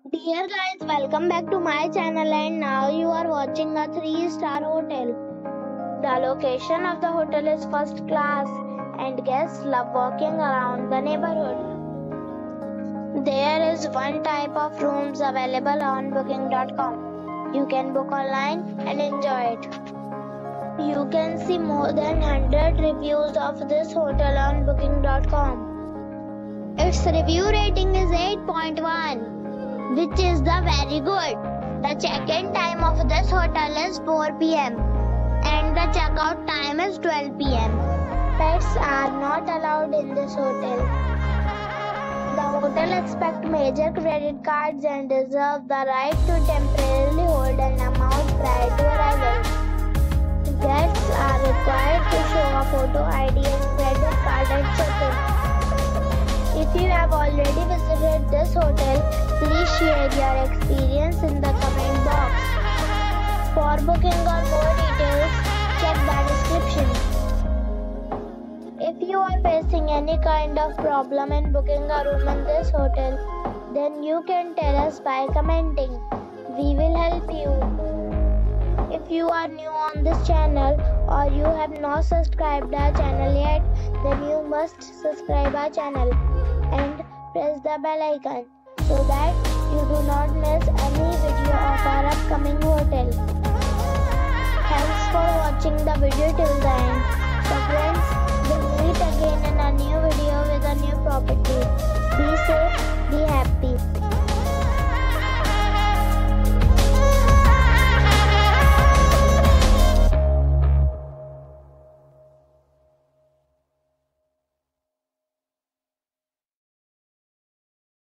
Dear guys, welcome back to my channel and now you are watching a 3-star hotel. The location of the hotel is first class and guests love walking around the neighborhood. There is one type of rooms available on booking.com. You can book online and enjoy it. You can see more than 100 reviews of this hotel on booking.com. Its review rating is 8.1. which is the very good. The check-in time of this hotel is 4 p.m. and the check-out time is 12 p.m. Pets are not allowed in this hotel. The hotel accepts major credit cards and reserves the right to temporarily hold an amount prior to arrival. Guests are required to show a photo ID and credit card at check-in. If you have already visited this hotel, please share your experience in the comment box. For booking or more details, check the description. If you are facing any kind of problem in booking a room in this hotel, then you can tell us by commenting. We will help you. If you are new on this channel or you have not subscribed our channel yet, then you must subscribe our channel and press the bell icon so that you do not miss any video of our upcoming hotel. Thanks for watching the video till the end. So friends, we'll meet again in a new video with a new property. Be safe, be happy.